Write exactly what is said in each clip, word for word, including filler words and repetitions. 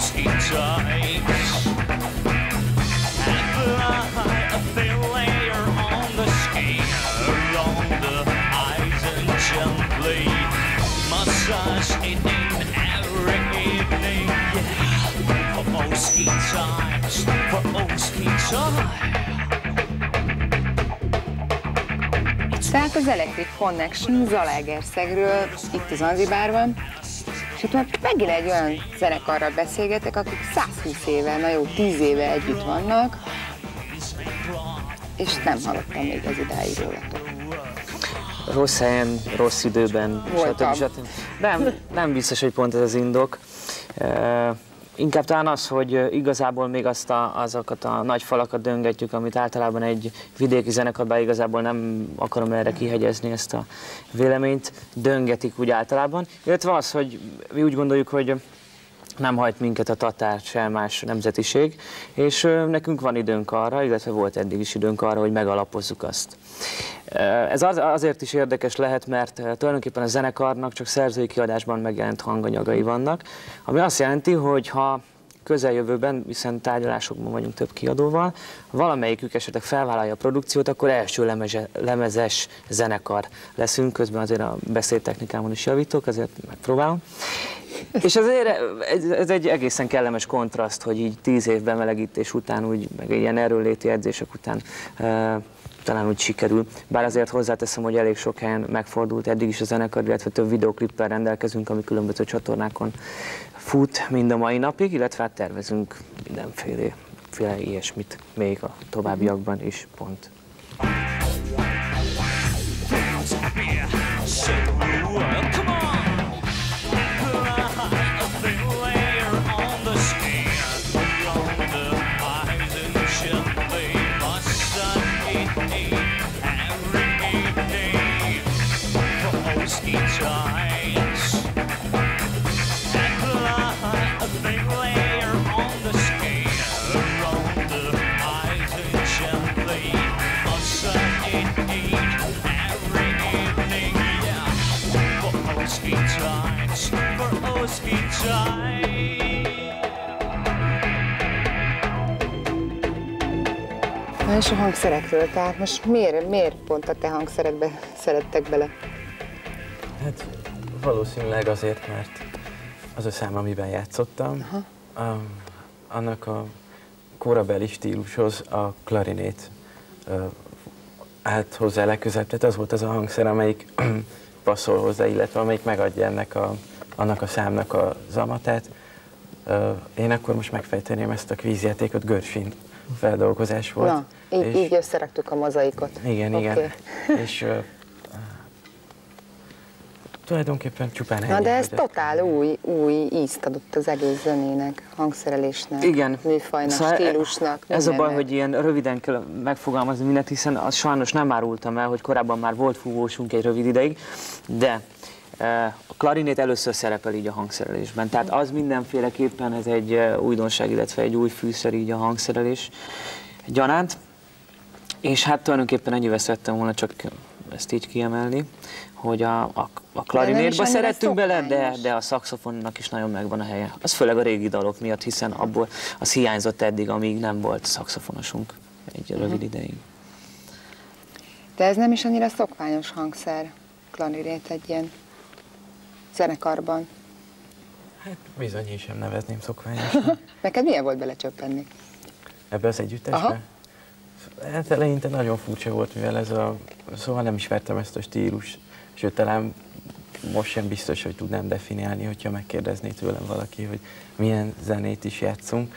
Tehát az Electric Connection Zalaegerszegről, itt az Zanzibárban, és itt már megint egy olyan zenekarral beszélgetek, akik százhúsz éve, na jó, tíz éve együtt vannak, és nem hallottam még ez idáig rólatok. Rossz helyen, rossz időben, stb. stb. Nem, nem biztos, hogy pont ez az indok. Uh, inkább talán az, hogy igazából még azt a, azokat a nagy falakat döngetjük, amit általában egy vidéki zenekarban igazából nem akarom erre kihegyezni ezt a véleményt, döngetik úgy általában. Illetve az, hogy mi úgy gondoljuk, hogy nem hajt minket a tatár, sem más nemzetiség, és nekünk van időnk arra, illetve volt eddig is időnk arra, hogy megalapozzuk azt. Ez az, azért is érdekes lehet, mert tulajdonképpen a zenekarnak csak szerzői kiadásban megjelent hanganyagai vannak, ami azt jelenti, hogy ha közeljövőben, hiszen tárgyalásokban vagyunk több kiadóval, valamelyikük esetleg felvállalja a produkciót, akkor első lemeze, lemezes zenekar leszünk, közben azért a beszédtechnikámon is javítok, ezért megpróbálom. És azért ez egy egészen kellemes kontraszt, hogy így tíz év bemelegítés után, úgy, meg ilyen erőnléti edzések után e, talán úgy sikerül. Bár azért hozzáteszem, hogy elég sok helyen megfordult eddig is a zenekar, illetve több videoklippel rendelkezünk, ami különböző csatornákon fut mind a mai napig, illetve hát tervezünk mindenféle ilyesmit még a továbbiakban is pont. És a hangszerekről, tehát most miért, miért pont a te hangszerekbe szerettek bele? Hát valószínűleg azért, mert az a szám, amiben játszottam, a, annak a korabeli stílushoz a klarinét a, állt hozzá legközelebb. Tehát az volt az a hangszer, amelyik passzol hozzá, illetve amelyik megadja ennek a, annak a számnak a zamatát. Én akkor most megfejteném ezt a kvízjátékot, Gershwin feldolgozás volt. Na, így, és, így összeraktuk a mozaikot. Igen, okay. igen. És uh, tulajdonképpen csupán ennyi. Na de ez totál új, új ízt adott az egész zenének, hangszerelésnek, igen. műfajnak, szóval stílusnak. Ez a baj, hogy ilyen röviden kell megfogalmazni mindent, hiszen az sajnos nem árultam el, hogy korábban már volt fúvósunk egy rövid ideig, de a klarinét először szerepel így a hangszerelésben, tehát az mindenféleképpen ez egy újdonság, illetve egy új fűszer így a hangszerelés gyanánt. És hát tulajdonképpen ennyivel szerettem volna csak ezt így kiemelni, hogy a, a, a klarinétba szerettünk bele, de, de a szaxofonnak is nagyon megvan a helye. Az főleg a régi dalok miatt, hiszen abból az hiányzott eddig, amíg nem volt szaxofonosunk egy uh-huh. rövid ideig. De ez nem is annyira szokványos hangszer, klarinét egy ilyen zenekarban. Hát bizony, én sem nevezném szokványosnak. Neked milyen volt belecsöppenni? Ebbe az együttesbe? Aha. Hát eleinte nagyon furcsa volt, mivel ez a... Szóval nem ismertem ezt a stílus, sőt, talán most sem biztos, hogy tudnám definiálni, hogyha megkérdezné tőlem valaki, hogy milyen zenét is játszunk.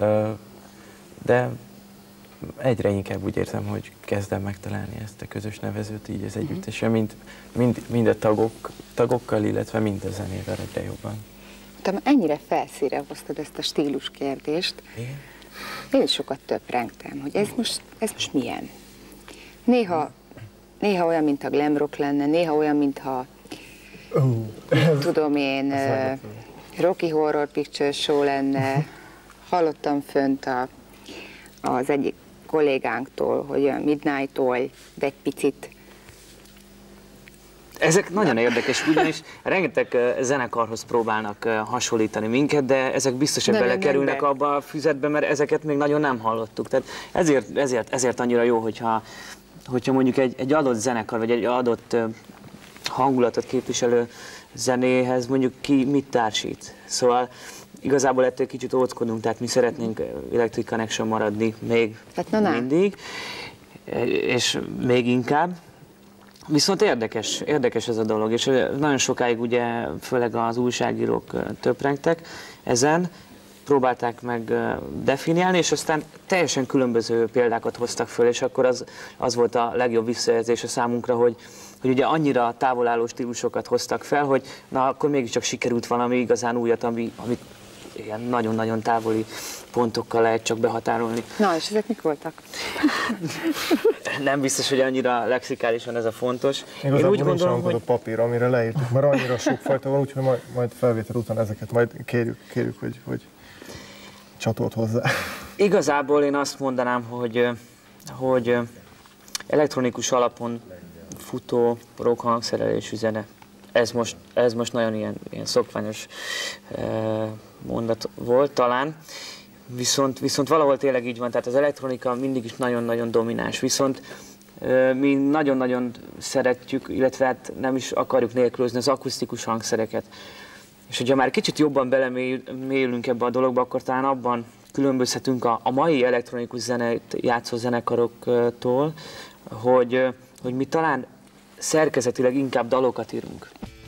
De egyre inkább úgy érzem, hogy kezdem megtalálni ezt a közös nevezőt így az együttesre, mind, mind, mind a tagok, tagokkal, illetve mind a zenével egyre jobban. Te ennyire felszínre hoztad ezt a stílus kérdést. Igen? Én is sokat töprengtem, hogy ez most, ez most milyen. Néha, néha olyan, mint a glam rock lenne, néha olyan, mintha, uh. tudom én, uh, Rocky Horror Picture Show lenne. Hallottam fönt a, az egyik kollégánktól, hogy a Midnight Oil, de egy picit Ezek nagyon érdekes, ugyanis rengeteg zenekarhoz próbálnak hasonlítani minket, de ezek biztos, hogy belekerülnek abba a füzetbe, mert ezeket még nagyon nem hallottuk. Tehát ezért, ezért, ezért annyira jó, hogyha, hogyha mondjuk egy, egy adott zenekar, vagy egy adott hangulatot képviselő zenéhez mondjuk ki mit társít. Szóval igazából ettől kicsit óckodunk, tehát mi szeretnénk Electric Connection maradni még hát, mindig, és még inkább. Viszont érdekes, érdekes ez a dolog, és nagyon sokáig ugye, főleg az újságírók töprengtek ezen, próbálták meg definiálni, és aztán teljesen különböző példákat hoztak föl, és akkor az, az volt a legjobb visszajelzés a számunkra, hogy, hogy ugye annyira távolálló stílusokat hoztak fel, hogy na akkor mégiscsak sikerült valami igazán újat, ami, amit ilyen nagyon-nagyon távoli pontokkal lehet csak behatárolni. Na, és ezek mik voltak? Nem biztos, hogy annyira lexikálisan ez a fontos. Igazából én úgy gondolom, hogy a papír, amire leírtuk, mert annyira sokfajta van, úgyhogy majd, majd felvétel után ezeket majd kérjük, kérjük hogy, hogy csatolt hozzá. Igazából én azt mondanám, hogy, hogy elektronikus alapon futó rock hangszerelésű zene. Ez most, ez most nagyon ilyen, ilyen szokványos mondat volt talán, viszont, viszont valahol tényleg így van, tehát az elektronika mindig is nagyon-nagyon domináns, viszont mi nagyon-nagyon szeretjük, illetve hát nem is akarjuk nélkülözni az akusztikus hangszereket. És hogyha már kicsit jobban belemélyülünk ebbe a dologba, akkor talán abban különbözhetünk a, a mai elektronikus zenét játszó zenekaroktól, hogy, hogy mi talán szerkezetileg inkább dalokat írunk.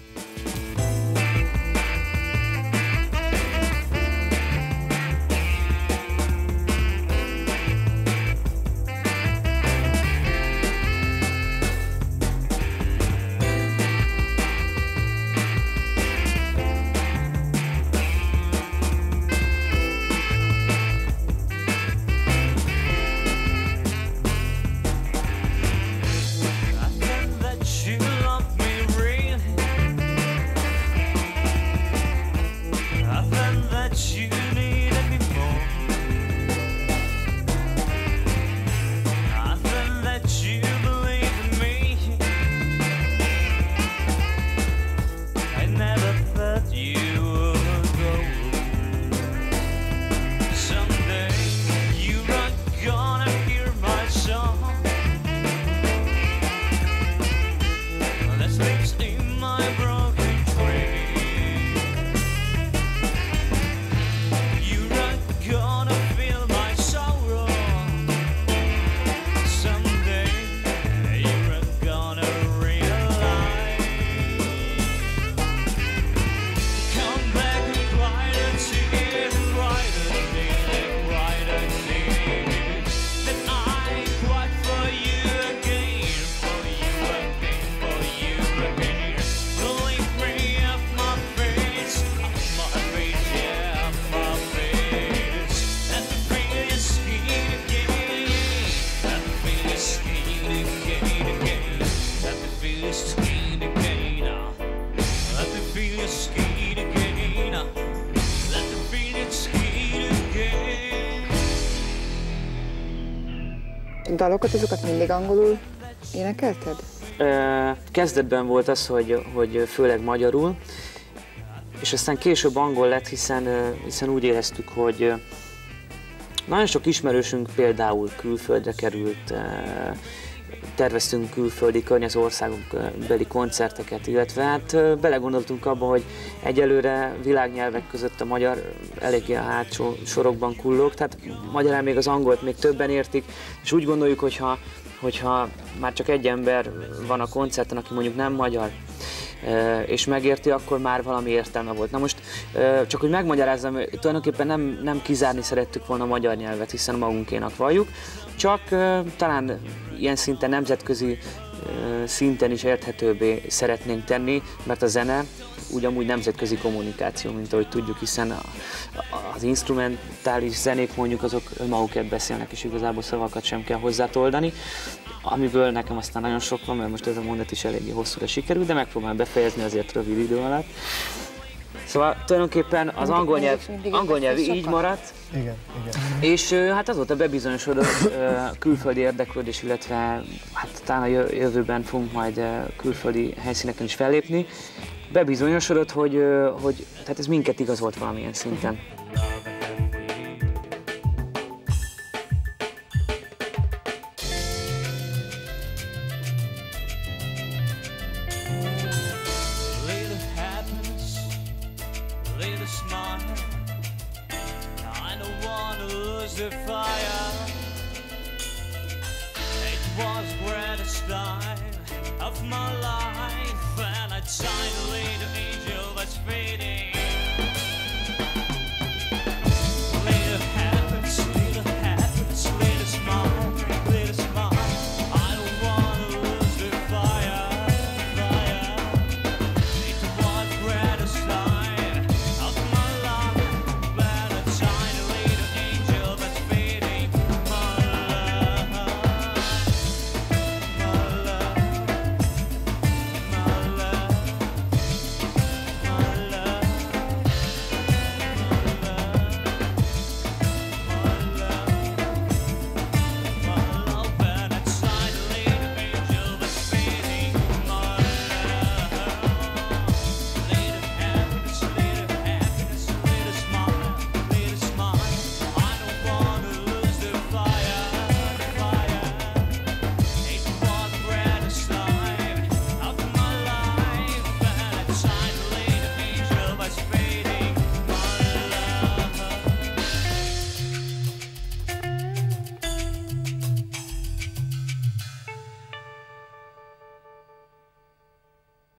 Dalokat, azokat mindig angolul énekelted? Kezdetben volt az, hogy, hogy főleg magyarul, és aztán később angol lett, hiszen, hiszen úgy éreztük, hogy nagyon sok ismerősünk például külföldre került, terveztünk külföldi környező országokbeli koncerteket, illetve hát belegondoltunk abba, hogy egyelőre világnyelvek között a magyar eléggé a hátsó sorokban kullog, tehát magyarán még az angolt még többen értik, és úgy gondoljuk, hogyha, hogyha már csak egy ember van a koncerten, aki mondjuk nem magyar, és megérti, akkor már valami értelme volt. Na most csak hogy megmagyarázzam, tulajdonképpen nem, nem kizárni szerettük volna a magyar nyelvet, hiszen magunkénak valljuk, csak talán ilyen szinten nemzetközi szinten is érthetőbbé szeretnénk tenni, mert a zene ugyanúgy nemzetközi kommunikáció, mint ahogy tudjuk, hiszen a, az instrumentális zenék mondjuk azok önmagukért beszélnek, és igazából szavakat sem kell hozzátoldani, amiből nekem aztán nagyon sok van, mert most ez a mondat is eléggé hosszúra sikerült, de megpróbálom befejezni azért rövid idő alatt. Szóval tulajdonképpen az angol nyelv, angol nyelv így maradt. Igen, igen. És hát azóta bebizonyosodott külföldi érdeklődés, illetve hát talán a jövőben fogunk majd külföldi helyszíneken is fellépni. Bebizonyosodott, hogy, hogy tehát ez minket igazolt valamilyen szinten. Of my life, and I'd sign a later angel that's fading.